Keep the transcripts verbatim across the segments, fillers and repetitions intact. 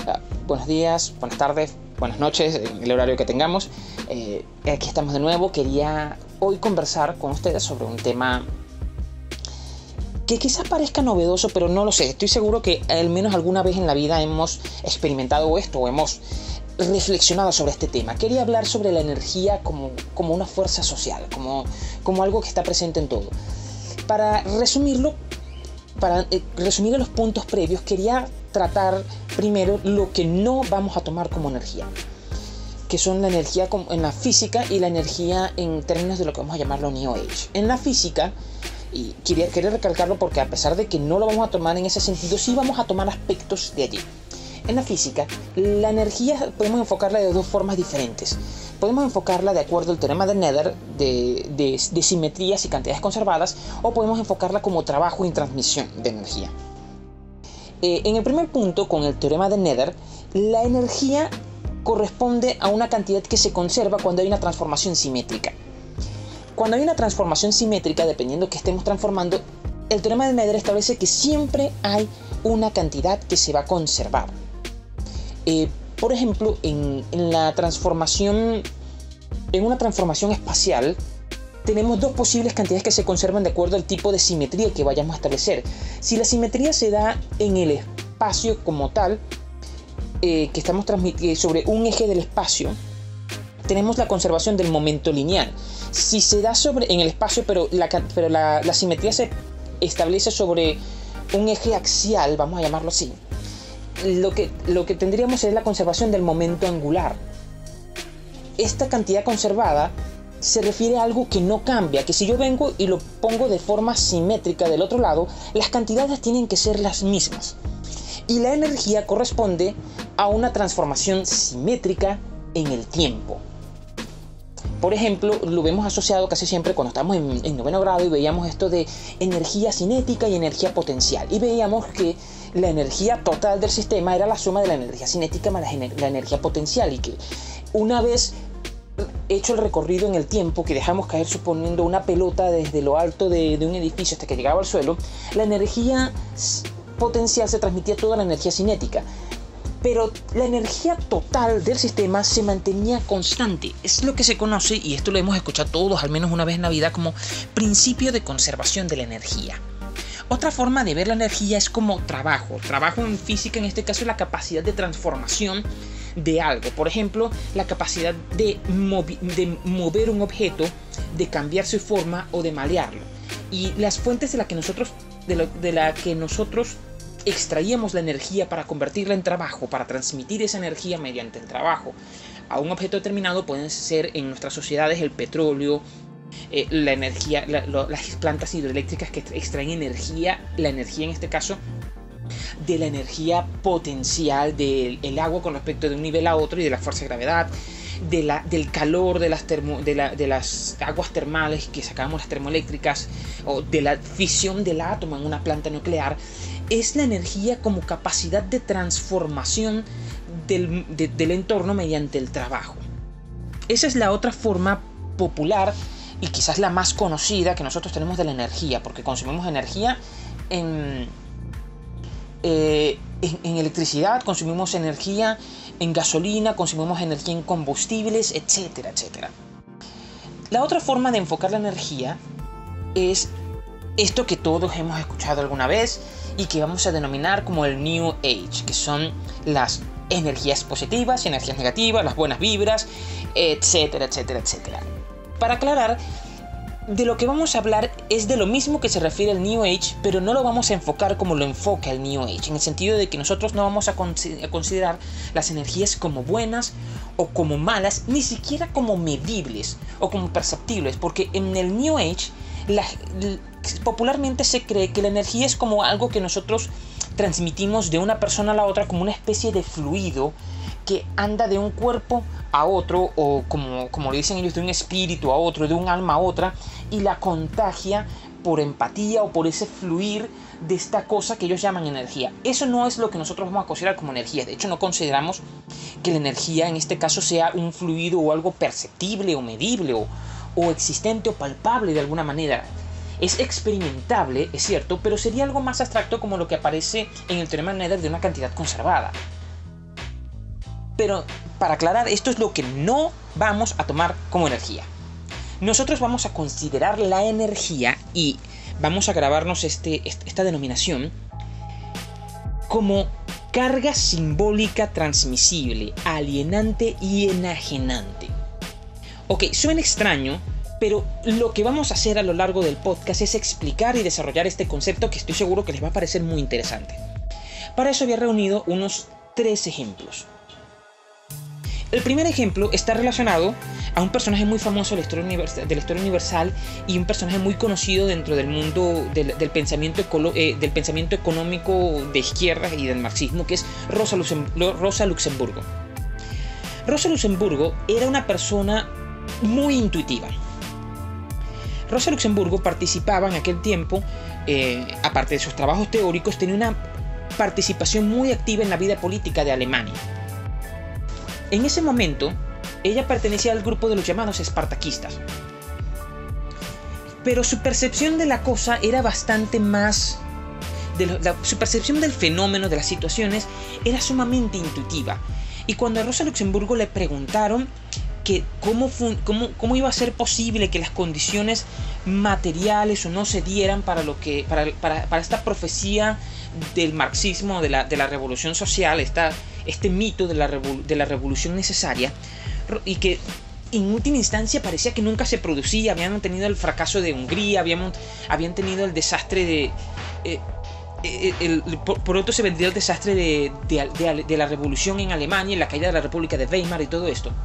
Uh, buenos días, buenas tardes, buenas noches, en el horario que tengamos. Eh, aquí estamos de nuevo. Quería hoy conversar con ustedes sobre un tema que quizás parezca novedoso, pero no lo sé. Estoy seguro que al menos alguna vez en la vida hemos experimentado esto o hemos reflexionado sobre este tema. Quería hablar sobre la energía como, como una fuerza social, como, como algo que está presente en todo. Para resumirlo, para eh, resumir los puntos previos, quería tratar primero lo que no vamos a tomar como energía, que son la energía en la física y la energía en términos de lo que vamos a llamarlo New Age. En la física, y quería, quería recalcarlo porque a pesar de que no lo vamos a tomar en ese sentido, sí vamos a tomar aspectos de allí. En la física, la energía podemos enfocarla de dos formas diferentes. Podemos enfocarla de acuerdo al teorema de Nether, de, de, de simetrías y cantidades conservadas, o podemos enfocarla como trabajo y transmisión de energía. Eh, en el primer punto, con el teorema de Nether, la energía corresponde a una cantidad que se conserva cuando hay una transformación simétrica. Cuando hay una transformación simétrica, dependiendo que estemos transformando, el teorema de Nether establece que siempre hay una cantidad que se va a conservar. Eh, por ejemplo, en, en la transformación, en una transformación espacial, tenemos dos posibles cantidades que se conservan de acuerdo al tipo de simetría que vayamos a establecer. Si la simetría se da en el espacio como tal, eh, que estamos transmitiendo sobre un eje del espacio, tenemos la conservación del momento lineal. Si se da sobre en el espacio, pero la, pero la, la simetría se establece sobre un eje axial, vamos a llamarlo así, lo que, lo que tendríamos es la conservación del momento angular. Esta cantidad conservada se refiere a algo que no cambia, que si yo vengo y lo pongo de forma simétrica del otro lado, las cantidades tienen que ser las mismas. Y la energía corresponde a una transformación simétrica en el tiempo. Por ejemplo, lo vemos asociado casi siempre cuando estamos en, en noveno grado y veíamos esto de energía cinética y energía potencial. Y veíamos que la energía total del sistema era la suma de la energía cinética más la, la energía potencial. Y que una vez hecho el recorrido en el tiempo, que dejamos caer suponiendo una pelota desde lo alto de, de un edificio hasta que llegaba al suelo, la energía potencial se transmitía toda la energía cinética. Pero la energía total del sistema se mantenía constante. Es lo que se conoce, y esto lo hemos escuchado todos al menos una vez en la vida, como principio de conservación de la energía. Otra forma de ver la energía es como trabajo. Trabajo en física, en este caso, es la capacidad de transformación de algo. Por ejemplo, la capacidad de, movi- de mover un objeto, de cambiar su forma o de malearlo. Y las fuentes de las que nosotros, de lo, de la que nosotros extraíamos la energía para convertirla en trabajo, para transmitir esa energía mediante el trabajo a un objeto determinado, pueden ser en nuestras sociedades el petróleo, eh, la energía, la, lo, las plantas hidroeléctricas que extraen energía, la energía en este caso de la energía potencial del el agua con respecto de un nivel a otro y de la fuerza de gravedad, de la, del calor de las, termo, de, la, de las aguas termales que sacamos las termoeléctricas, o de la fisión del átomo en una planta nuclear. Es la energía como capacidad de transformación del, de, del entorno mediante el trabajo. Esa es la otra forma popular y quizás la más conocida que nosotros tenemos de la energía, porque consumimos energía en, eh, en, en electricidad, consumimos energía en gasolina, consumimos energía en combustibles, etcétera, etcétera. La otra forma de enfocar la energía es esto que todos hemos escuchado alguna vez y que vamos a denominar como el New Age, que son las energías positivas y energías negativas, las buenas vibras, etcétera, etcétera, etcétera. Para aclarar, de lo que vamos a hablar es de lo mismo que se refiere al New Age, pero no lo vamos a enfocar como lo enfoca el New Age, en el sentido de que nosotros no vamos a considerar las energías como buenas o como malas, ni siquiera como medibles o como perceptibles, porque en el New Age la, popularmente se cree que la energía es como algo que nosotros transmitimos de una persona a la otra, como una especie de fluido que anda de un cuerpo a otro, o como, como le dicen ellos, de un espíritu a otro, de un alma a otra, y la contagia por empatía o por ese fluir de esta cosa que ellos llaman energía. Eso no es lo que nosotros vamos a considerar como energía. De hecho, no consideramos que la energía en este caso sea un fluido o algo perceptible o medible o, o existente o palpable de alguna manera. Es experimentable, es cierto, pero sería algo más abstracto, como lo que aparece en el teorema de Nether de una cantidad conservada. Pero para aclarar, esto es lo que no vamos a tomar como energía. Nosotros vamos a considerar la energía y vamos a grabarnos este, esta denominación como carga simbólica transmisible, alienante y enajenante. Ok, suena extraño, pero lo que vamos a hacer a lo largo del podcast es explicar y desarrollar este concepto que estoy seguro que les va a parecer muy interesante. Para eso había reunido unos tres ejemplos. El primer ejemplo está relacionado a un personaje muy famoso de la historia universal, de la historia universal y un personaje muy conocido dentro del mundo del, del, pensamiento, ecolo, eh, del pensamiento económico de izquierda y del marxismo, que es Rosa, Luxem, Rosa Luxemburgo. Rosa Luxemburgo era una persona muy intuitiva. Rosa Luxemburgo participaba en aquel tiempo, eh, aparte de sus trabajos teóricos, tenía una participación muy activa en la vida política de Alemania. En ese momento, ella pertenecía al grupo de los llamados espartaquistas. Pero su percepción de la cosa era bastante más... De lo, la, su percepción del fenómeno, de las situaciones, era sumamente intuitiva. Y cuando a Rosa Luxemburgo le preguntaron que cómo, fun, cómo, cómo iba a ser posible que las condiciones materiales o no se dieran para, lo que, para, para, para esta profecía del marxismo, de la, de la revolución social, esta, este mito de la, revol, de la revolución necesaria, y que en última instancia parecía que nunca se producía. Habían tenido el fracaso de Hungría, habían, habían tenido el desastre de... Eh, el, el, el, por, por otro se vendría el desastre de, de, de, de la revolución en Alemania, la caída de la República de Weimar y todo esto.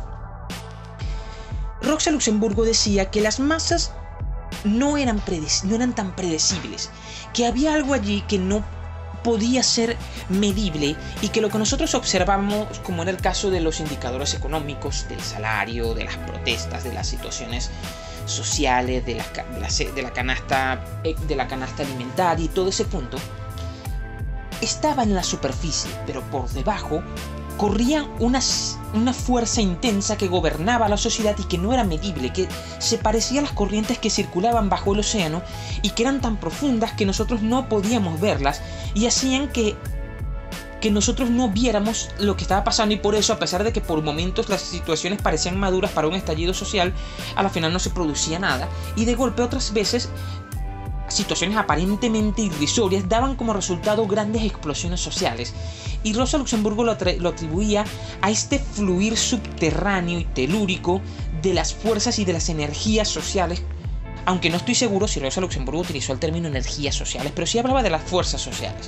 Rosa Luxemburgo decía que las masas no eran, predec- no eran tan predecibles, que había algo allí que no podía ser medible y que lo que nosotros observamos, como era el caso de los indicadores económicos, del salario, de las protestas, de las situaciones sociales, de la, de la, de la, canasta, de la canasta alimentaria y todo ese punto, estaba en la superficie, pero por debajo corría una, una fuerza intensa que gobernaba la sociedad y que no era medible, que se parecía a las corrientes que circulaban bajo el océano y que eran tan profundas que nosotros no podíamos verlas y hacían que, que nosotros no viéramos lo que estaba pasando, y por eso, a pesar de que por momentos las situaciones parecían maduras para un estallido social, a la final no se producía nada, y de golpe otras veces situaciones aparentemente irrisorias daban como resultado grandes explosiones sociales. Y Rosa Luxemburgo lo, lo atribuía a este fluir subterráneo y telúrico de las fuerzas y de las energías sociales, aunque no estoy seguro si Rosa Luxemburgo utilizó el término energías sociales, pero sí hablaba de las fuerzas sociales.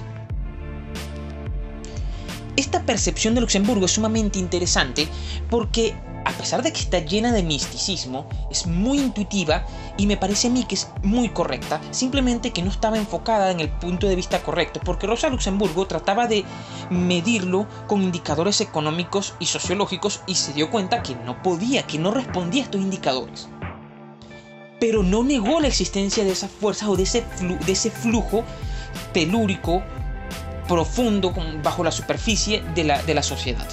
Esta percepción de Luxemburgo es sumamente interesante porque, a pesar de que está llena de misticismo, es muy intuitiva y me parece a mí que es muy correcta, simplemente que no estaba enfocada en el punto de vista correcto, porque Rosa Luxemburgo trataba de medirlo con indicadores económicos y sociológicos y se dio cuenta que no podía, que no respondía a estos indicadores. Pero no negó la existencia de esas fuerzas o de ese, flu- de ese flujo telúrico profundo bajo la superficie de la, de la sociedad.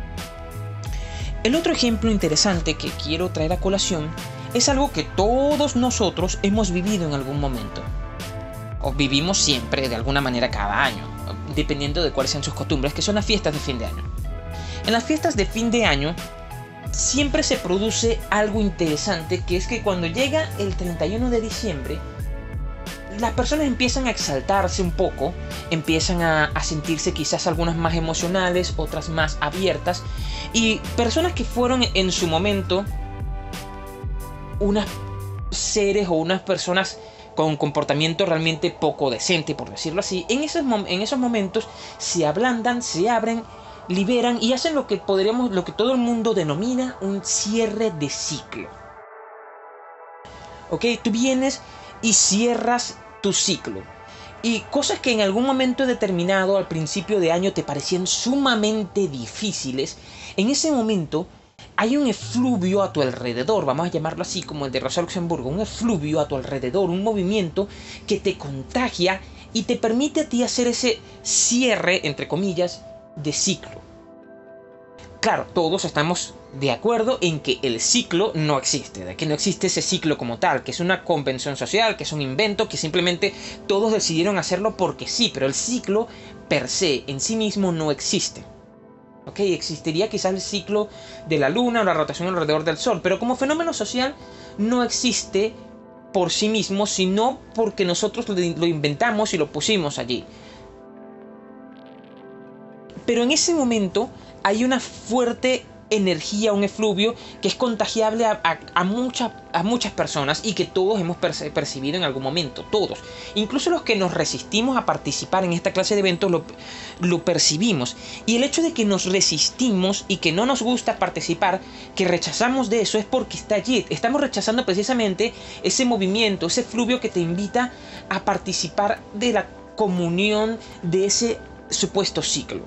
El otro ejemplo interesante que quiero traer a colación es algo que todos nosotros hemos vivido en algún momento, o vivimos siempre de alguna manera cada año, dependiendo de cuáles sean sus costumbres, que son las fiestas de fin de año. En las fiestas de fin de año siempre se produce algo interesante, que es que cuando llega el treinta y uno de diciembre, las personas empiezan a exaltarse un poco, empiezan a, a sentirse quizás algunas más emocionales, otras más abiertas, y personas que fueron en su momento unas seres o unas personas con un comportamiento realmente poco decente, por decirlo así, en esos, en esos momentos se ablandan, se abren, liberan y hacen lo que podríamos, lo que todo el mundo denomina un cierre de ciclo. Ok, tú vienes y cierras tu ciclo. Y cosas que en algún momento determinado, al principio de año, te parecían sumamente difíciles, en ese momento hay un efluvio a tu alrededor, vamos a llamarlo así, como el de Rosa Luxemburgo, un efluvio a tu alrededor, un movimiento que te contagia y te permite a ti hacer ese cierre, entre comillas, de ciclo. Claro, todos estamos de acuerdo en que el ciclo no existe, de que no existe ese ciclo como tal, que es una convención social, que es un invento, que simplemente todos decidieron hacerlo porque sí, pero el ciclo per se, en sí mismo, no existe. ¿ok? Existiría quizás el ciclo de la luna o la rotación alrededor del sol, pero como fenómeno social no existe por sí mismo, sino porque nosotros lo inventamos y lo pusimos allí. Pero en ese momento hay una fuerte energía, un efluvio que es contagiable a, a, a, mucha, a muchas personas y que todos hemos perce percibido en algún momento, todos. Incluso los que nos resistimos a participar en esta clase de eventos lo, lo percibimos. Y el hecho de que nos resistimos y que no nos gusta participar, que rechazamos de eso, es porque está allí. Estamos rechazando precisamente ese movimiento, ese efluvio que te invita a participar de la comunión de ese supuesto ciclo.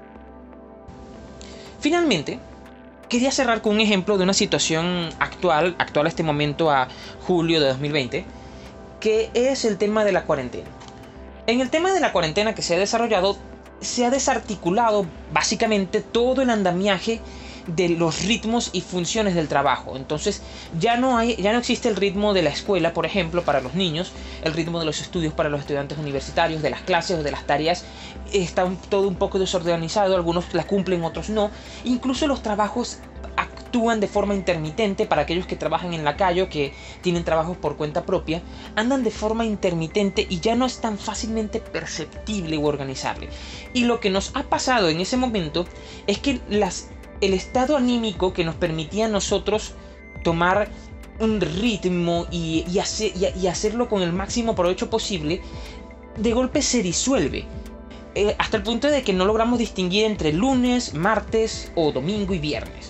Finalmente, quería cerrar con un ejemplo de una situación actual, actual a este momento a julio de dos mil veinte, que es el tema de la cuarentena. En el tema de la cuarentena que se ha desarrollado, se ha desarticulado básicamente todo el andamiaje de los ritmos y funciones del trabajo. Entonces ya no hay, ya no existe el ritmo de la escuela, por ejemplo, para los niños, el ritmo de los estudios para los estudiantes universitarios, de las clases o de las tareas. Está un, todo un poco desorganizado, algunos las cumplen, otros no. Incluso los trabajos actúan de forma intermitente. Para aquellos que trabajan en la calle o que tienen trabajos por cuenta propia, andan de forma intermitente y ya no es tan fácilmente perceptible u organizable. Y lo que nos ha pasado en ese momento es que las el estado anímico que nos permitía a nosotros tomar un ritmo y, y, hacer, y, y hacerlo con el máximo provecho posible, de golpe se disuelve. Eh, hasta el punto de que no logramos distinguir entre lunes, martes o domingo y viernes.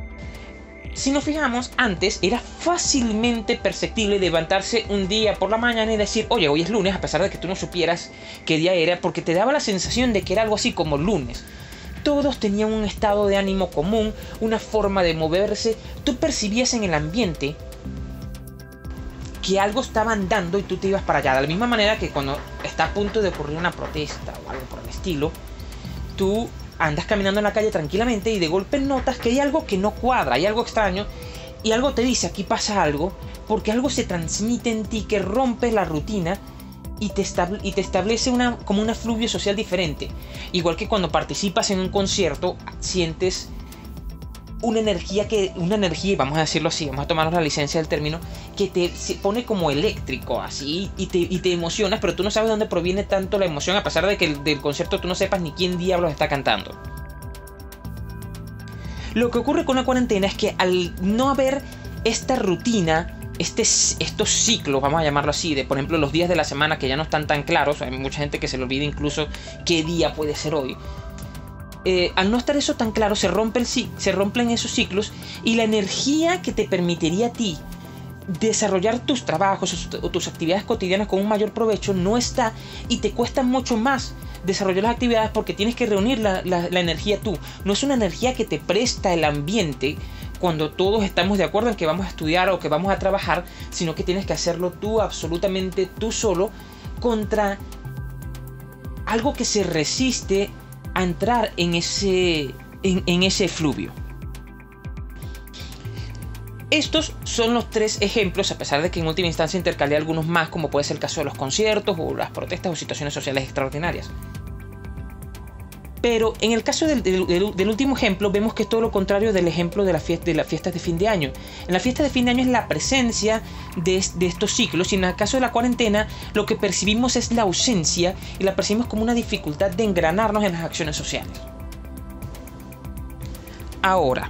Si nos fijamos, antes era fácilmente perceptible levantarse un día por la mañana y decir, oye, hoy es lunes, a pesar de que tú no supieras qué día era, porque te daba la sensación de que era algo así como lunes. Todos tenían un estado de ánimo común, una forma de moverse. Tú percibías en el ambiente que algo estaba andando y tú te ibas para allá. De la misma manera que cuando está a punto de ocurrir una protesta o algo por el estilo, tú andas caminando en la calle tranquilamente y de golpe notas que hay algo que no cuadra, hay algo extraño y algo te dice, aquí pasa algo, porque algo se transmite en ti que rompe la rutina y te, y te establece una, como un efluvio social diferente. Igual que cuando participas en un concierto, sientes una energía, que, una energía, vamos a decirlo así, vamos a tomarnos la licencia del término, que te se pone como eléctrico, así, y te, y te emocionas, pero tú no sabes de dónde proviene tanto la emoción, a pesar de que el, del concierto tú no sepas ni quién diablos está cantando. Lo que ocurre con la cuarentena es que al no haber esta rutina, Este, estos ciclos, vamos a llamarlo así, de por ejemplo los días de la semana que ya no están tan claros, hay mucha gente que se le olvida incluso qué día puede ser hoy. Eh, al no estar eso tan claro, se, rompe el, se rompen esos ciclos y la energía que te permitiría a ti desarrollar tus trabajos o tus actividades cotidianas con un mayor provecho no está, y te cuesta mucho más desarrollar las actividades porque tienes que reunir la, la, la energía tú. No es una energía que te presta el ambiente cuando todos estamos de acuerdo en que vamos a estudiar o que vamos a trabajar, sino que tienes que hacerlo tú, absolutamente tú solo, contra algo que se resiste a entrar en ese, en, en ese efluvio. Estos son los tres ejemplos, a pesar de que en última instancia intercalé algunos más, como puede ser el caso de los conciertos o las protestas o situaciones sociales extraordinarias. Pero en el caso del, del, del último ejemplo, vemos que es todo lo contrario del ejemplo de, la fiesta, de las fiestas de fin de año. En la fiesta de fin de año es la presencia de, de estos ciclos, y en el caso de la cuarentena lo que percibimos es la ausencia, y la percibimos como una dificultad de engranarnos en las acciones sociales. Ahora,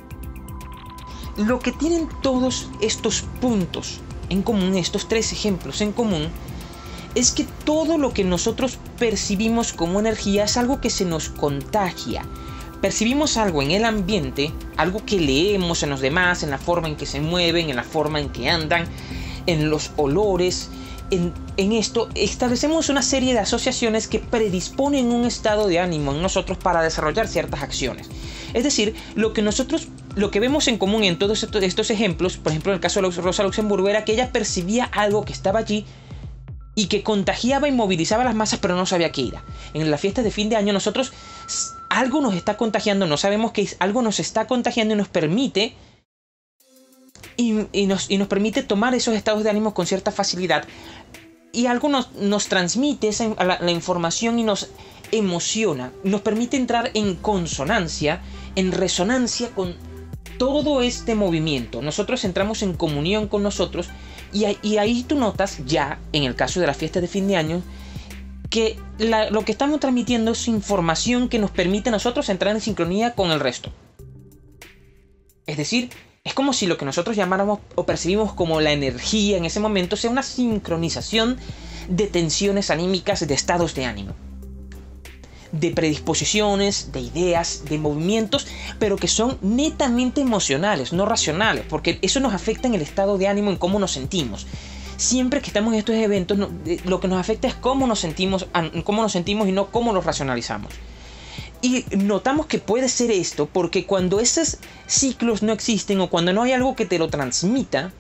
lo que tienen todos estos puntos en común, estos tres ejemplos en común, es que todo lo que nosotros percibimos como energía es algo que se nos contagia. Percibimos algo en el ambiente, algo que leemos en los demás, en la forma en que se mueven, en la forma en que andan, en los olores. En, en esto establecemos una serie de asociaciones que predisponen un estado de ánimo en nosotros para desarrollar ciertas acciones. Es decir, lo que nosotros, lo que vemos en común en todos estos, estos ejemplos, por ejemplo en el caso de Rosa Luxemburgo, era que ella percibía algo que estaba allí y que contagiaba y movilizaba a las masas, pero no sabía qué era. En la fiesta de fin de año nosotros, algo nos está contagiando, no sabemos qué es, algo nos está contagiando y nos permite y, y, nos, y nos permite tomar esos estados de ánimo con cierta facilidad, y algo nos, nos transmite esa, la, la información y nos emociona, nos permite entrar en consonancia, en resonancia con todo este movimiento. Nosotros entramos en comunión con nosotros y, y ahí tú notas ya, en el caso de la fiesta de fin de año, que la, lo que estamos transmitiendo es información que nos permite a nosotros entrar en sincronía con el resto. Es decir, es como si lo que nosotros llamáramos o percibimos como la energía en ese momento sea una sincronización de tensiones anímicas, de estados de ánimo, de predisposiciones, de ideas, de movimientos, pero que son netamente emocionales, no racionales, porque eso nos afecta en el estado de ánimo, en cómo nos sentimos. Siempre que estamos en estos eventos, lo que nos afecta es cómo nos sentimos, cómo nos sentimos y no cómo los racionalizamos. Y notamos que puede ser esto porque cuando esos ciclos no existen o cuando no hay algo que te lo transmita,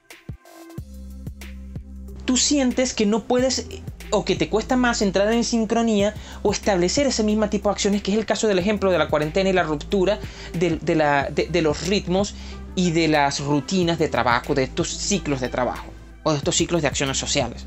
tú sientes que no puedes o que te cuesta más entrar en sincronía o establecer ese mismo tipo de acciones, que es el caso del ejemplo de la cuarentena y la ruptura de, de, la, de, de los ritmos y de las rutinas de trabajo, de estos ciclos de trabajo o de estos ciclos de acciones sociales.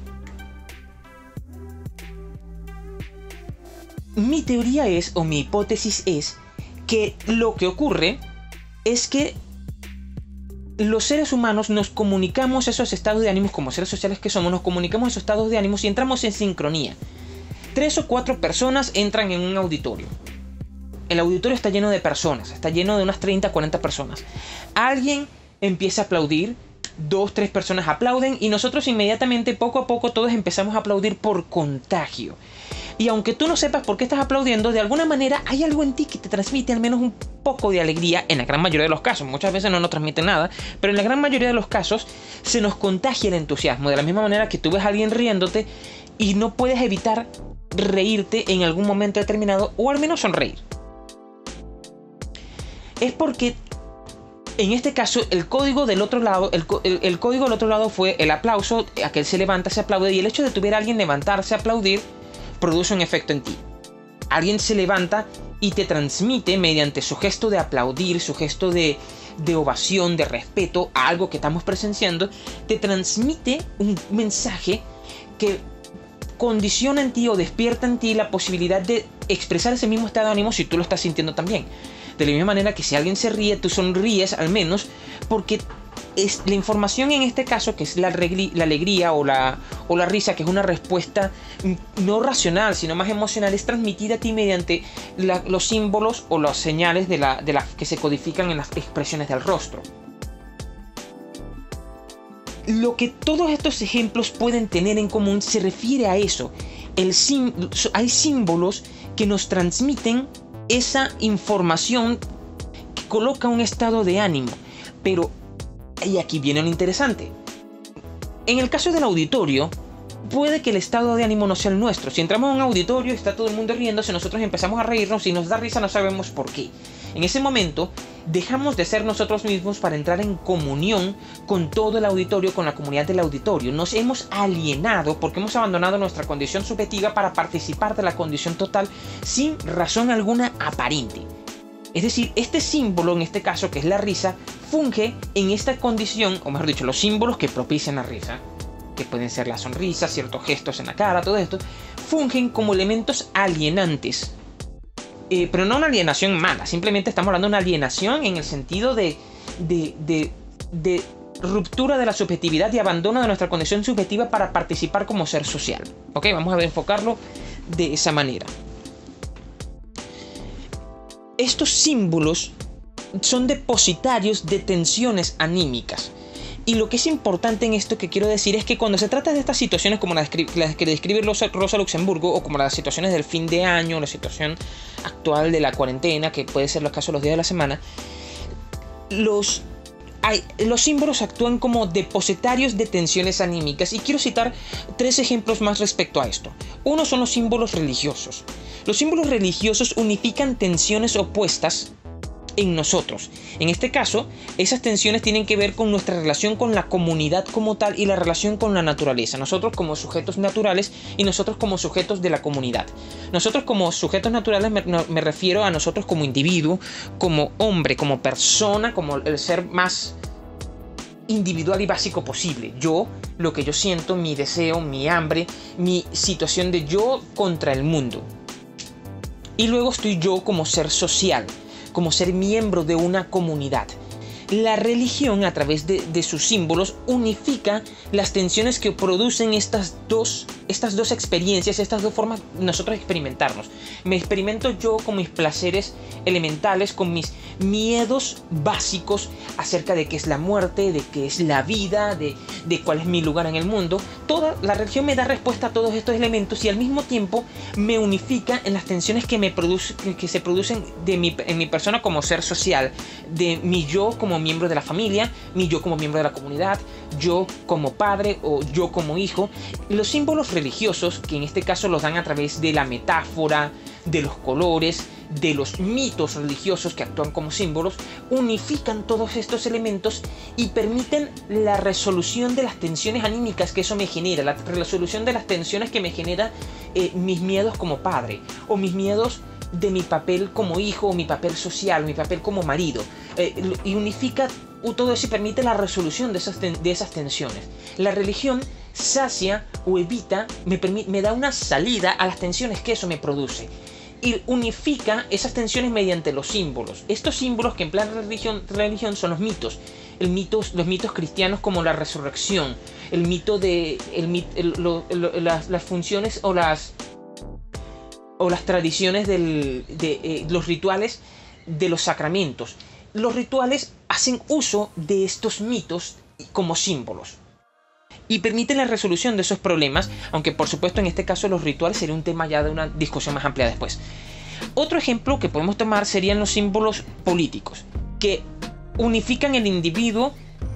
Mi teoría es, o mi hipótesis es, que lo que ocurre es que los seres humanos nos comunicamos esos estados de ánimos, como seres sociales que somos, nos comunicamos esos estados de ánimos y entramos en sincronía. Tres o cuatro personas entran en un auditorio. El auditorio está lleno de personas, está lleno de unas treinta, cuarenta personas. Alguien empieza a aplaudir, dos, tres personas aplauden y nosotros inmediatamente, poco a poco, todos empezamos a aplaudir por contagio. Y aunque tú no sepas por qué estás aplaudiendo, de alguna manera hay algo en ti que te transmite al menos un poco de alegría, en la gran mayoría de los casos. Muchas veces no nos transmite nada, pero en la gran mayoría de los casos se nos contagia el entusiasmo. De la misma manera que tú ves a alguien riéndote y no puedes evitar reírte en algún momento determinado, o al menos sonreír. Es porque en este caso el código del otro lado, el, el, el código del otro lado fue el aplauso, aquel se levanta, se aplaude, y el hecho de tuviera alguien levantarse, aplaudir, produce un efecto en ti. Alguien se levanta y te transmite mediante su gesto de aplaudir, su gesto de, de ovación, de respeto a algo que estamos presenciando, te transmite un mensaje que condiciona en ti o despierta en ti la posibilidad de expresar ese mismo estado de ánimo si tú lo estás sintiendo también. De la misma manera que si alguien se ríe, tú sonríes al menos porque es la información en este caso, que es la, la alegría o la, o la risa, que es una respuesta no racional, sino más emocional, es transmitida a ti mediante la, los símbolos o las señales de la, de la, que se codifican en las expresiones del rostro. Lo que todos estos ejemplos pueden tener en común se refiere a eso. El sim, hay símbolos que nos transmiten esa información que coloca un estado de ánimo, pero y aquí viene lo interesante. En el caso del auditorio, puede que el estado de ánimo no sea el nuestro. Si entramos a un auditorio y está todo el mundo riéndose, nosotros empezamos a reírnos y nos da risa, no sabemos por qué. En ese momento, dejamos de ser nosotros mismos para entrar en comunión con todo el auditorio, con la comunidad del auditorio. Nos hemos alienado porque hemos abandonado nuestra condición subjetiva para participar de la condición total sin razón alguna aparente. Es decir, este símbolo, en este caso, que es la risa, funge en esta condición, o mejor dicho, los símbolos que propician la risa, que pueden ser la sonrisa, ciertos gestos en la cara, todo esto, fungen como elementos alienantes. Eh, pero no una alienación mala, simplemente estamos hablando de una alienación en el sentido de, de, de, de ruptura de la subjetividad y abandono de nuestra condición subjetiva para participar como ser social. ¿Ok? Vamos a enfocarlo de esa manera. Estos símbolos son depositarios de tensiones anímicas. Y lo que es importante en esto que quiero decir es que cuando se trata de estas situaciones como las que describe Rosa Luxemburgo, o como las situaciones del fin de año, la situación actual de la cuarentena, que puede ser los casos de los días de la semana, los, hay, los símbolos actúan como depositarios de tensiones anímicas. Y quiero citar tres ejemplos más respecto a esto. Uno son los símbolos religiosos. Los símbolos religiosos unifican tensiones opuestas en nosotros. En este caso, esas tensiones tienen que ver con nuestra relación con la comunidad como tal y la relación con la naturaleza. Nosotros como sujetos naturales y nosotros como sujetos de la comunidad. Nosotros como sujetos naturales me, no, me refiero a nosotros como individuo, como hombre, como persona, como el ser más individual y básico posible. Yo, lo que yo siento, mi deseo, mi hambre, mi situación de yo contra el mundo. Y luego estoy yo como ser social, como ser miembro de una comunidad. La religión, a través de, de sus símbolos, unifica las tensiones que producen estas dos, estas dos experiencias, estas dos formas de nosotros experimentarnos. Me experimento yo con mis placeres elementales, con mis miedos básicos acerca de qué es la muerte, de qué es la vida, de, de cuál es mi lugar en el mundo. Toda la religión me da respuesta a todos estos elementos y al mismo tiempo me unifica en las tensiones que, me produce, que se producen de mi, en mi persona como ser social, de mi yo como miembro de la familia, mi yo como miembro de la comunidad, yo como padre o yo como hijo. Los símbolos religiosos, que en este caso los dan a través de la metáfora, de los colores, de los mitos religiosos que actúan como símbolos, unifican todos estos elementos y permiten la resolución de las tensiones anímicas que eso me genera, la resolución de las tensiones que me genera eh, mis miedos como padre o mis miedos de mi papel como hijo, o mi papel social, mi papel como marido, eh, y unifica todo eso y permite la resolución de esas, ten de esas tensiones. La religión sacia o evita, me, me da una salida a las tensiones que eso me produce y unifica esas tensiones mediante los símbolos. Estos símbolos que en plan religión, religión son los mitos, el mitos, los mitos cristianos como la resurrección, el mito de el, el, lo, lo, las, las funciones o las o las tradiciones del, de eh, los rituales de los sacramentos. Los rituales hacen uso de estos mitos como símbolos y permiten la resolución de esos problemas, aunque por supuesto en este caso los rituales sería un tema ya de una discusión más amplia después. Otro ejemplo que podemos tomar serían los símbolos políticos, que unifican el individuo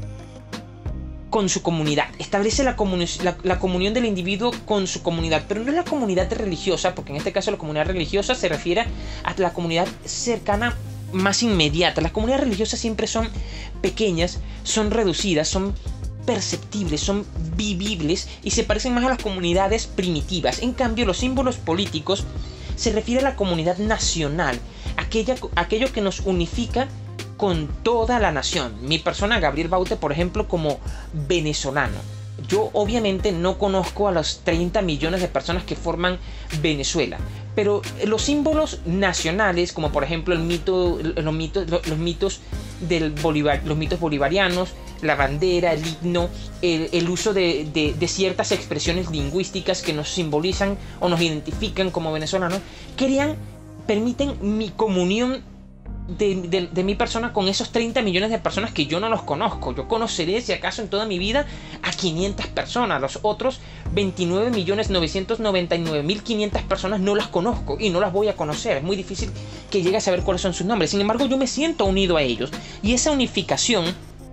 con su comunidad, establece la, comuni la, la comunión del individuo con su comunidad, pero no es la comunidad religiosa, porque en este caso la comunidad religiosa se refiere a la comunidad cercana más inmediata. Las comunidades religiosas siempre son pequeñas, son reducidas, son perceptibles, son vivibles y se parecen más a las comunidades primitivas. En cambio, los símbolos políticos se refiere a la comunidad nacional, aquella, aquello que nos unifica con toda la nación. Mi persona, Gabriel Baute, por ejemplo, como venezolano. Yo obviamente no conozco a los treinta millones de personas que forman Venezuela, pero los símbolos nacionales, como por ejemplo el mito, los mitos, los mitos del Bolívar, los mitos bolivarianos, la bandera, el himno, el, el uso de, de, de ciertas expresiones lingüísticas que nos simbolizan o nos identifican como venezolanos, crean, permiten mi comunión De, de, de mi persona con esos treinta millones de personas que yo no los conozco. Yo conoceré, si acaso en toda mi vida, a quinientas personas. Los otros veintinueve millones novecientos noventa y nueve mil quinientas personas no las conozco y no las voy a conocer. Es muy difícil que llegue a saber cuáles son sus nombres. Sin embargo, yo me siento unido a ellos. Y esa unificación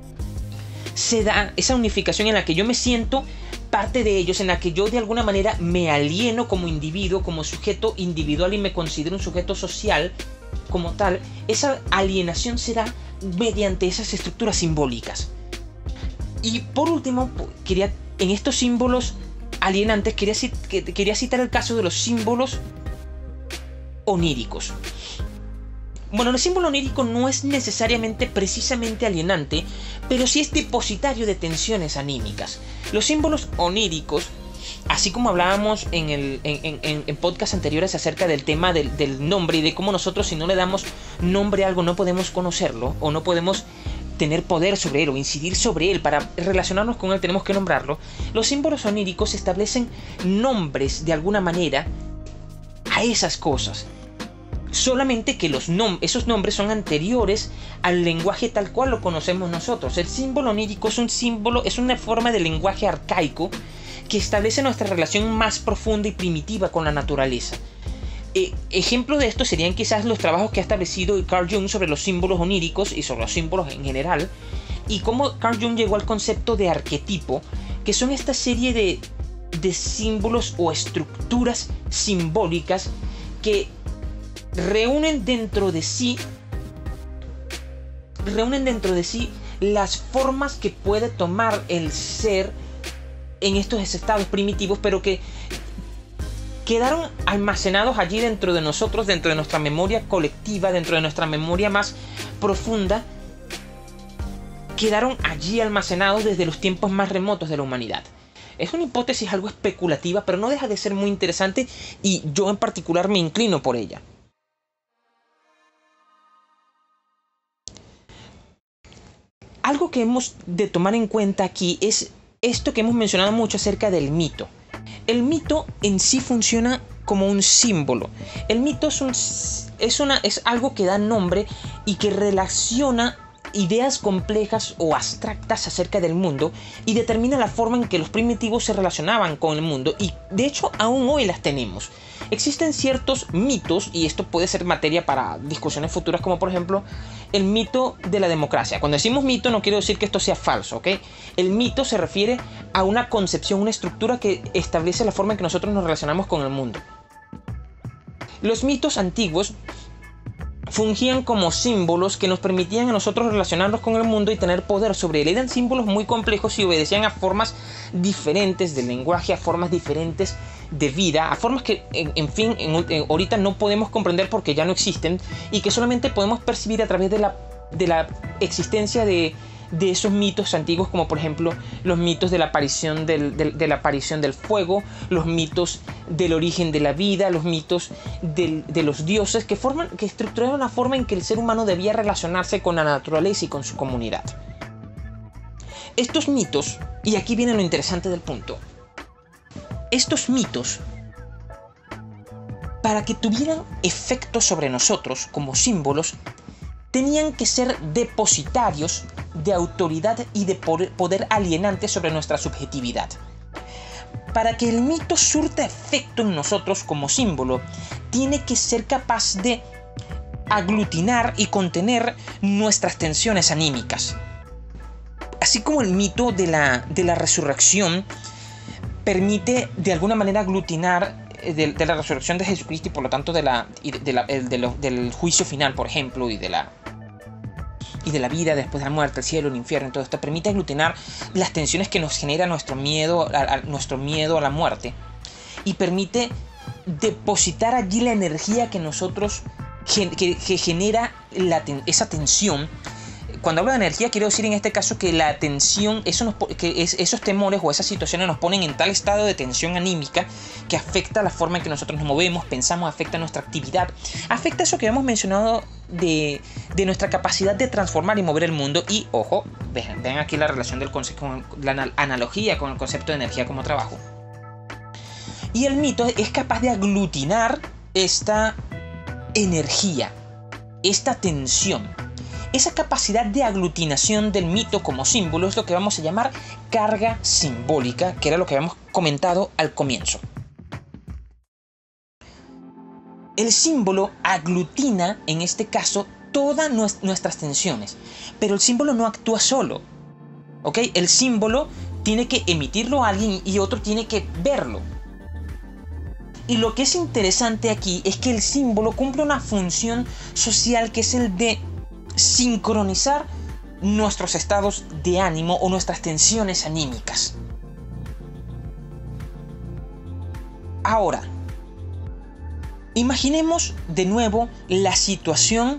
se da, esa unificación en la que yo me siento parte de ellos, en la que yo de alguna manera me alieno como individuo, como sujeto individual y me considero un sujeto social como tal, esa alienación se da mediante esas estructuras simbólicas. Y por último, quería, en estos símbolos alienantes, quería, quería citar el caso de los símbolos oníricos. Bueno, el símbolo onírico no es necesariamente precisamente alienante, pero sí es depositario de tensiones anímicas. Los símbolos oníricos, así como hablábamos en, el, en, en, en podcasts anteriores acerca del tema del, del nombre y de cómo nosotros, si no le damos nombre a algo, no podemos conocerlo o no podemos tener poder sobre él o incidir sobre él. Para relacionarnos con él tenemos que nombrarlo. Los símbolos oníricos establecen nombres de alguna manera a esas cosas, solamente que los nom esos nombres son anteriores al lenguaje tal cual lo conocemos nosotros. El símbolo onírico es un símbolo, es una forma de lenguaje arcaico que establece nuestra relación más profunda y primitiva con la naturaleza. Eh, ejemplo de esto serían quizás los trabajos que ha establecido Carl Jung sobre los símbolos oníricos y sobre los símbolos en general, y cómo Carl Jung llegó al concepto de arquetipo, que son esta serie de, de símbolos o estructuras simbólicas que reúnen dentro de sí reúnen dentro de sí las formas que puede tomar el ser en estos estados primitivos, pero que quedaron almacenados allí dentro de nosotros, dentro de nuestra memoria colectiva, dentro de nuestra memoria más profunda, quedaron allí almacenados desde los tiempos más remotos de la humanidad. Es una hipótesis algo especulativa, pero no deja de ser muy interesante y yo en particular me inclino por ella. algo que hemos de tomar en cuenta aquí es esto que hemos mencionado mucho acerca del mito. El mito en sí funciona como un símbolo. El mito es, un, es, una, es algo que da nombre y que relaciona ideas complejas o abstractas acerca del mundo y determina la forma en que los primitivos se relacionaban con el mundo, y de hecho aún hoy las tenemos. Existen ciertos mitos, y esto puede ser materia para discusiones futuras, como por ejemplo el mito de la democracia. Cuando decimos mito no quiero decir que esto sea falso, ¿ok? El mito se refiere a una concepción, una estructura que establece la forma en que nosotros nos relacionamos con el mundo. Los mitos antiguos fungían como símbolos que nos permitían a nosotros relacionarnos con el mundo y tener poder sobre él. Eran símbolos muy complejos y obedecían a formas diferentes de lenguaje, a formas diferentes de vida, a formas que, en, en fin, en, en, ahorita no podemos comprender porque ya no existen y que solamente podemos percibir a través de la, de la existencia de, de esos mitos antiguos, como por ejemplo los mitos de la aparición del, del, de la aparición del fuego, los mitos del origen de la vida, los mitos del, de los dioses, que, forman, que estructuraron la forma en que el ser humano debía relacionarse con la naturaleza y con su comunidad. Estos mitos, y aquí viene lo interesante del punto, estos mitos, para que tuvieran efecto sobre nosotros como símbolos, tenían que ser depositarios de autoridad y de poder alienante sobre nuestra subjetividad. Para que el mito surta efecto en nosotros como símbolo, tiene que ser capaz de aglutinar y contener nuestras tensiones anímicas. Así como el mito de la, de la resurrección permite de alguna manera aglutinar de, de la resurrección de Jesucristo y por lo tanto de la, de, de la, de lo, del juicio final, por ejemplo, y de la y de la vida después de la muerte, el cielo, el infierno, todo esto permite aglutinar las tensiones que nos genera nuestro miedo, a, a, nuestro miedo a la muerte, y permite depositar allí la energía que nosotros que, que, que genera la, esa tensión. Cuando hablo de energía quiero decir en este caso que la tensión, eso nos, que es, esos temores o esas situaciones nos ponen en tal estado de tensión anímica que afecta la forma en que nosotros nos movemos, pensamos, afecta nuestra actividad, afecta eso que hemos mencionado de, de nuestra capacidad de transformar y mover el mundo. Y ojo, vean, vean aquí la relación del concepto, la analogía con el concepto de energía como trabajo. Y el mito es capaz de aglutinar esta energía, esta tensión. Esa capacidad de aglutinación del mito como símbolo es lo que vamos a llamar carga simbólica, que era lo que habíamos comentado al comienzo. El símbolo aglutina, en este caso, todas nuestras tensiones, pero el símbolo no actúa solo, ¿ok? El símbolo tiene que emitirlo a alguien y otro tiene que verlo. Y lo que es interesante aquí es que el símbolo cumple una función social que es el de sincronizar nuestros estados de ánimo o nuestras tensiones anímicas. Ahora, imaginemos de nuevo la situación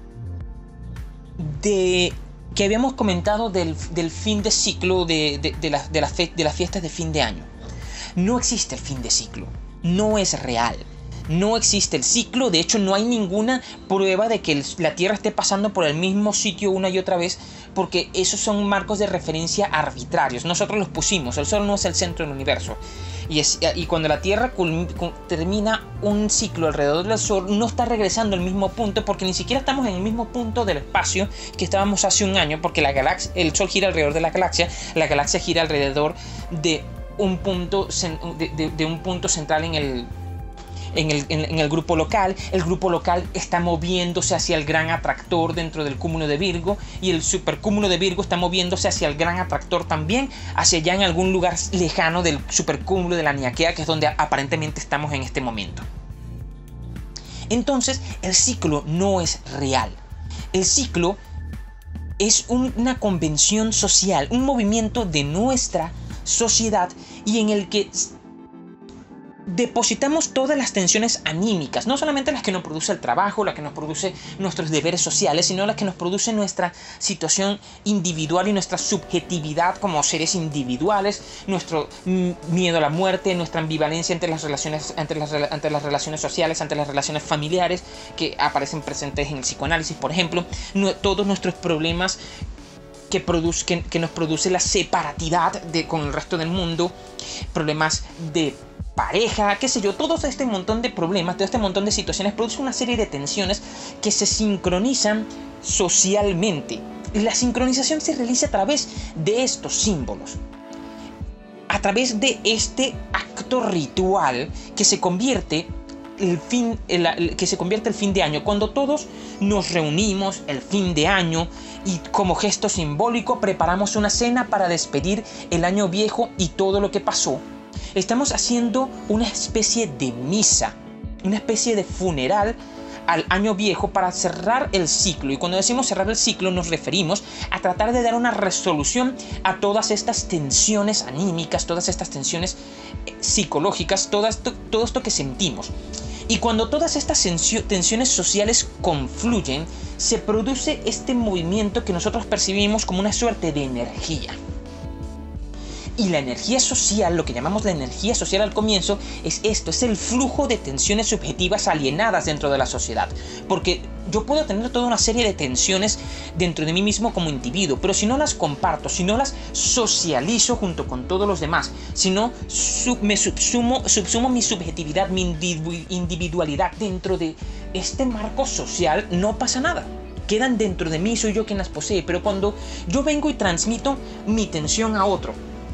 de que habíamos comentado del, del fin de ciclo de, de, de, la, de, la fe, de las fiestas de fin de año. No existe el fin de ciclo, no es real. No existe el ciclo, de hecho no hay ninguna prueba de que el, la Tierra esté pasando por el mismo sitio una y otra vez, porque esos son marcos de referencia arbitrarios. Nosotros los pusimos, el Sol no es el centro del universo. Y, es, y cuando la Tierra termina un ciclo alrededor del Sol, no está regresando al mismo punto, porque ni siquiera estamos en el mismo punto del espacio que estábamos hace un año, porque la galaxia, el Sol gira alrededor de la galaxia, la galaxia gira alrededor de un punto, de, de, de un punto central en el... En el, en, en el grupo local. El grupo local está moviéndose hacia el gran atractor dentro del cúmulo de Virgo, y el supercúmulo de Virgo está moviéndose hacia el gran atractor también, hacia allá en algún lugar lejano del supercúmulo de la Niaquea, que es donde aparentemente estamos en este momento. Entonces, el ciclo no es real. El ciclo es un, una convención social, un movimiento de nuestra sociedad, y en el que depositamos todas las tensiones anímicas, no solamente las que nos produce el trabajo, las que nos produce nuestros deberes sociales, sino las que nos produce nuestra situación individual y nuestra subjetividad como seres individuales, nuestro miedo a la muerte, nuestra ambivalencia entre las relaciones, entre las, entre las relaciones sociales, ante las relaciones familiares que aparecen presentes en el psicoanálisis, por ejemplo, no, todos nuestros problemas que, produce, que, que nos produce la separatidad de, con el resto del mundo, problemas de pareja, qué sé yo, todo este montón de problemas, todo este montón de situaciones produce una serie de tensiones que se sincronizan socialmente. La sincronización se realiza a través de estos símbolos, a través de este acto ritual que se convierte el fin, el, el, que se convierte el fin de año, cuando todos nos reunimos el fin de año y como gesto simbólico preparamos una cena para despedir el año viejo y todo lo que pasó. Estamos haciendo una especie de misa, una especie de funeral al año viejo para cerrar el ciclo. Y cuando decimos cerrar el ciclo nos referimos a tratar de dar una resolución a todas estas tensiones anímicas, todas estas tensiones psicológicas, todo esto, todo esto que sentimos. Y cuando todas estas tensiones sociales confluyen, se produce este movimiento que nosotros percibimos como una suerte de energía. Y la energía social, lo que llamamos la energía social al comienzo, es esto, es el flujo de tensiones subjetivas alienadas dentro de la sociedad. Porque yo puedo tener toda una serie de tensiones dentro de mí mismo como individuo, pero si no las comparto, si no las socializo junto con todos los demás, si no sub, me subsumo, subsumo mi subjetividad, mi individualidad dentro de este marco social, no pasa nada. Quedan dentro de mí, soy yo quien las posee. Pero cuando yo vengo y transmito mi tensión a otro,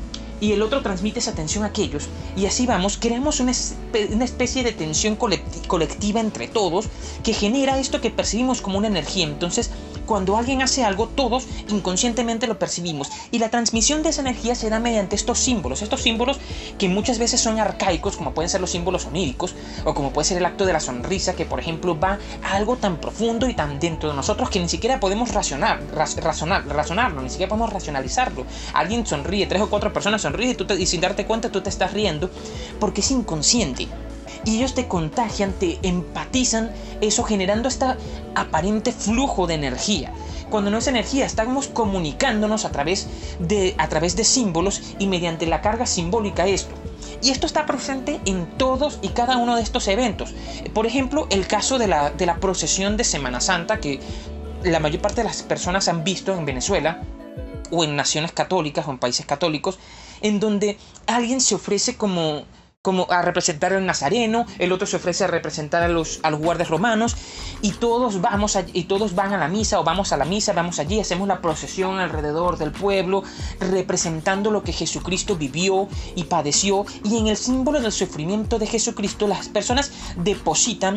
y el otro transmite esa tensión a aquellos, y así vamos, creamos una, espe una especie de tensión colectiva entre todos que genera esto que percibimos como una energía. Entonces, cuando alguien hace algo, todos inconscientemente lo percibimos, y la transmisión de esa energía se da mediante estos símbolos, estos símbolos que muchas veces son arcaicos, como pueden ser los símbolos oníricos, o como puede ser el acto de la sonrisa, que por ejemplo va a algo tan profundo y tan dentro de nosotros que ni siquiera podemos razonar, raz, razonar, razonarlo, ni siquiera podemos racionalizarlo. Alguien sonríe, tres o cuatro personas sonríen y, tú te, y sin darte cuenta tú te estás riendo porque es inconsciente. Y ellos te contagian, te empatizan, eso generando este aparente flujo de energía. Cuando no es energía, estamos comunicándonos a través de, a través de símbolos y mediante la carga simbólica esto. Y esto está presente en todos y cada uno de estos eventos. Por ejemplo, el caso de la, de la procesión de Semana Santa, que la mayor parte de las personas han visto en Venezuela, o en naciones católicas o en países católicos, en donde alguien se ofrece como... como a representar al nazareno, el otro se ofrece a representar a los, a los guardias romanos, y todos, vamos a, y todos van a la misa, o vamos a la misa, vamos allí, hacemos la procesión alrededor del pueblo, representando lo que Jesucristo vivió y padeció, y en el símbolo del sufrimiento de Jesucristo las personas depositan,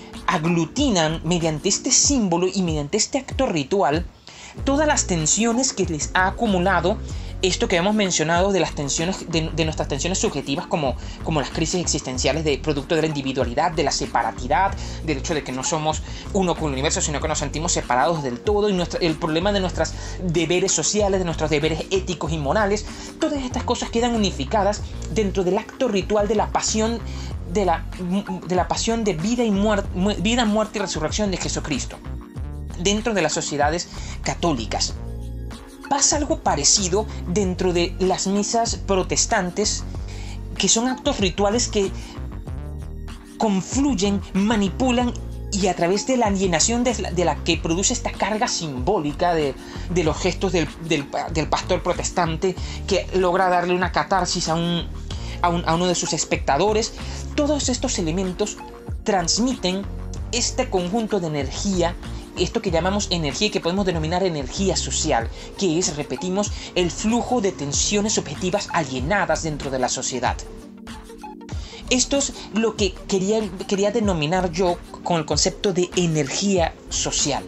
aglutinan mediante este símbolo y mediante este acto ritual, todas las tensiones que les ha acumulado esto que hemos mencionado de las tensiones, de, de nuestras tensiones subjetivas, como, como las crisis existenciales de producto de la individualidad, de la separatidad, del hecho de que no somos uno con el universo, sino que nos sentimos separados del todo, y nuestra, el problema de nuestros deberes sociales, de nuestros deberes éticos y morales. Todas estas cosas quedan unificadas dentro del acto ritual de la pasión, de la, de la pasión de vida y muerte, vida, muerte y resurrección de Jesucristo dentro de las sociedades católicas. Pasa algo parecido dentro de las misas protestantes, que son actos rituales que confluyen, manipulan, y a través de la alienación de la, de la que produce esta carga simbólica de, de los gestos del, del, del pastor protestante, que logra darle una catarsis a, un, a, un, a uno de sus espectadores. Todos estos elementos transmiten este conjunto de energía, esto que llamamos energía y que podemos denominar energía social, que es, repetimos, el flujo de tensiones subjetivas alienadas dentro de la sociedad. Esto es lo que quería, quería denominar yo con el concepto de energía social.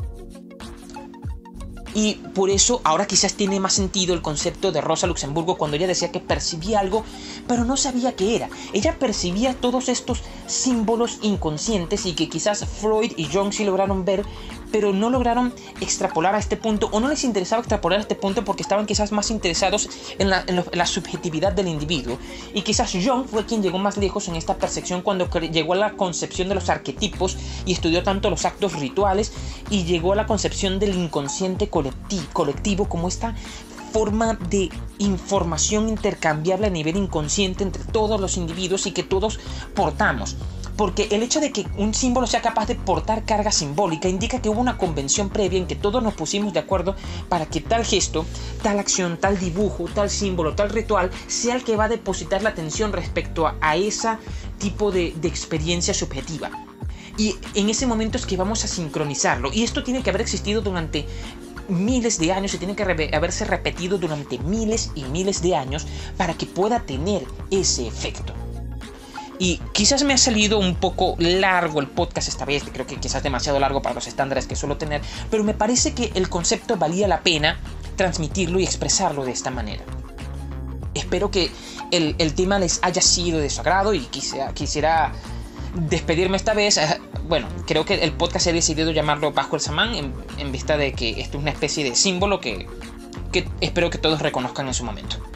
Y por eso ahora quizás tiene más sentido el concepto de Rosa Luxemburgo cuando ella decía que percibía algo, pero no sabía qué era. Ella percibía todos estos símbolos inconscientes y que quizás Freud y Jung sí lograron ver, pero no lograron extrapolar a este punto, o no les interesaba extrapolar a este punto porque estaban quizás más interesados en la, en lo, en la subjetividad del individuo. Y quizás Jung fue quien llegó más lejos en esta percepción cuando llegó a la concepción de los arquetipos y estudió tanto los actos rituales, y llegó a la concepción del inconsciente colectivo, colectivo como esta forma de información intercambiable a nivel inconsciente entre todos los individuos y que todos portamos. porque el hecho de que un símbolo sea capaz de portar carga simbólica indica que hubo una convención previa en que todos nos pusimos de acuerdo para que tal gesto, tal acción, tal dibujo, tal símbolo, tal ritual sea el que va a depositar la atención respecto a, a ese tipo de, de experiencia subjetiva. Y en ese momento es que vamos a sincronizarlo, y esto tiene que haber existido durante miles de años y tiene que re- haberse repetido durante miles y miles de años para que pueda tener ese efecto. Y quizás me ha salido un poco largo el podcast esta vez, creo que quizás demasiado largo para los estándares que suelo tener, pero me parece que el concepto valía la pena transmitirlo y expresarlo de esta manera. Espero que el, el tema les haya sido de su agrado y quisiera, quisiera despedirme esta vez. Bueno, creo que el podcast he decidido llamarlo Bajo el Samán en, en vista de que esto es una especie de símbolo que, que espero que todos reconozcan en su momento.